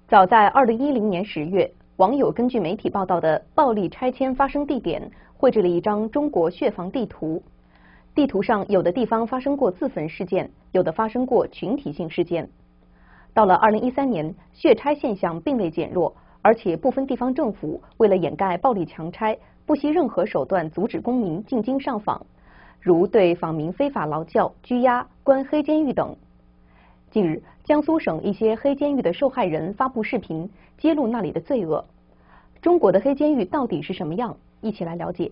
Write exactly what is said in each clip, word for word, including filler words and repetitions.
早在二零一零年十月，网友根据媒体报道的暴力拆迁发生地点，绘制了一张中国血房地图。地图上有的地方发生过自焚事件，有的发生过群体性事件。到了二零一三年，血拆现象并未减弱，而且部分地方政府为了掩盖暴力强拆，不惜任何手段阻止公民进京上访，如对访民非法劳教、拘押、关黑监狱等。近日，江苏省一些黑监狱的受害人发布视频，揭露那里的罪恶。中国的黑监狱到底是什么样？一起来了解。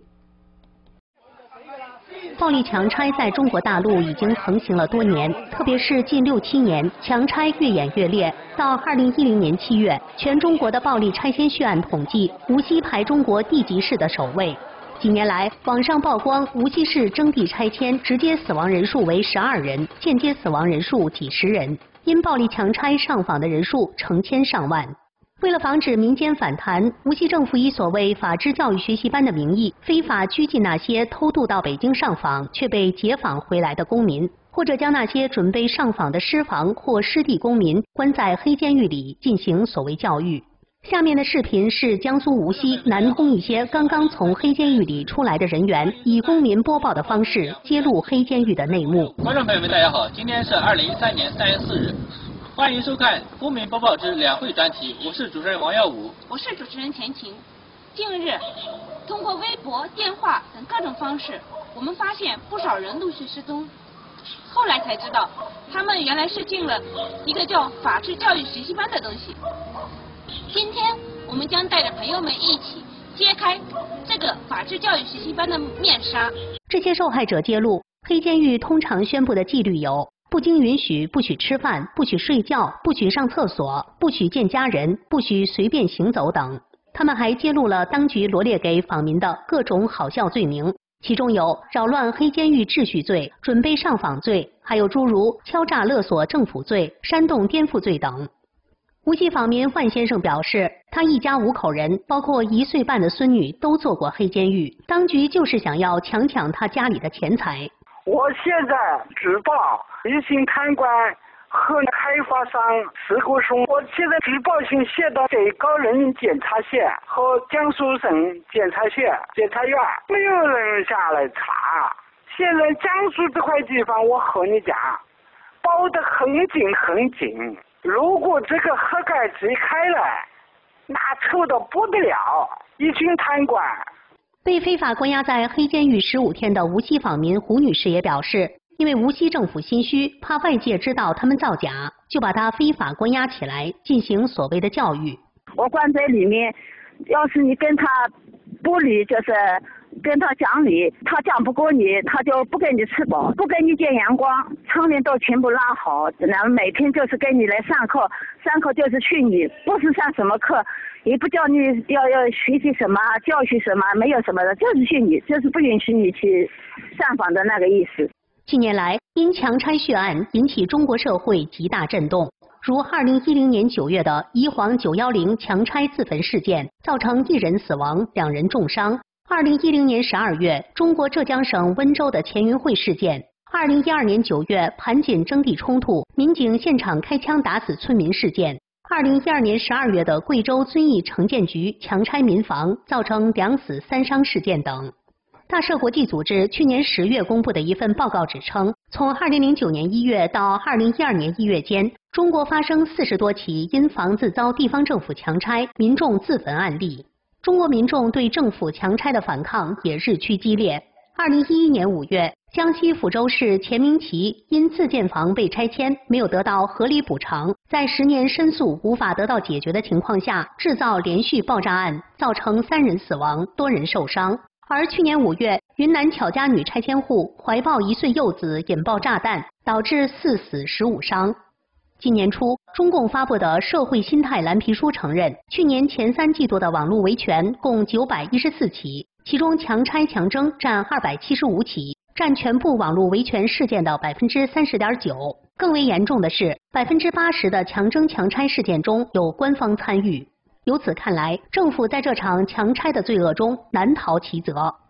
暴力强拆在中国大陆已经横行了多年，特别是近六七年，强拆越演越烈。到二零一零年七月，全中国的暴力拆迁血案统计，无锡排中国地级市的首位。几年来，网上曝光无锡市征地拆迁，直接死亡人数为十二人，间接死亡人数几十人，因暴力强拆上访的人数成千上万。为了防止民间反弹，无锡政府以所谓法治教育学习班的名义，非法拘禁那些偷渡到北京上访却被解访回来的公民，或者将那些准备上访的失房或失地公民关在黑监狱里进行所谓教育。下面的视频是江苏无锡、南通一些刚刚从黑监狱里出来的人员以公民播报的方式揭露黑监狱的内幕。 观众朋友们，大家好，今天是二零一三年三月四日，欢迎收看《公民播报之两会》专题，我是主持人王耀武， 我是主持人钱晴。近日，通过微博、电话等各种方式，我们发现不少人陆续失踪。后来才知道，他们原来是进了一个叫法治教育学习班的东西。今天我们将带着朋友们一起揭开这个法治教育学习班的面纱。 这些受害者揭露，黑监狱通常宣布的纪律有：不经允许不许吃饭，不许睡觉，不许上厕所，不许见家人，不许随便行走等。他们还揭露了当局罗列给访民的各种好笑罪名，其中有扰乱黑监狱秩序罪、准备上访罪，还有诸如敲诈勒索政府罪、煽动颠覆罪等。无锡访民万先生表示，他一家五口人，包括一岁半的孙女，都做过黑监狱。当局就是想要强抢他家里的钱财。 我现在举报一心贪官和开发商事故中，我现在举报信写到给高人检察县和江苏省检察县检察院，没有人下来查。现在江苏这块地方，我和你讲，包得很紧很紧。如果这个盒盖子一开来，那臭得不得了，一群贪官。 被非法关押在黑监狱十五天的无锡访民胡女士也表示，因为无锡政府心虚，怕外界知道他们造假，就把他非法关押起来，进行所谓的教育。 我关在里面，要是你跟他不理，就是跟他讲理，他讲不过你，他就不给你吃饱，不给你见阳光，窗帘都全部拉好，然后每天就是给你来上课，上课就是训你，不是上什么课，也不叫你要要学习什么，教训什么，没有什么的，就是训你，就是不允许你去上访的那个意思。 近年来，因强拆血案引起中国社会极大震动，如二零一零年九月的宜黄九一零强拆自焚事件，造成一人死亡，两人重伤；二零一零年十二月，中国浙江省温州的钱云会事件；二零一二年九月盘锦征地冲突，民警现场开枪打死村民事件；二零一二年十二月的贵州遵义城建局强拆民房，造成两死三伤事件等。大社国际组织去年十月公布的一份报告指称，从二零零九年一月到二零一二年一月间，中国发生四十多起因房子遭地方政府强拆、民众自焚案例。中国民众对政府强拆的反抗也日趋激烈。二零一一年五月，江西抚州市钱明奇因自建房被拆迁，没有得到合理补偿，在十年申诉无法得到解决的情况下，制造连续爆炸案，造成三人死亡，多人受伤。而去年五月，云南巧家女拆迁户怀抱一岁幼子引爆炸弹，导致四死十五伤。今年初，中共发布的社会心态蓝皮书承认，去年前三季度的网络维权共九百一十四起，其中强拆强征占二百七十五起，占全部网络维权事件的百分之三十点九。更为严重的是，百分之八十的强征强拆事件中有官方参与。由此看来，政府在这场强拆的罪恶中难逃其责。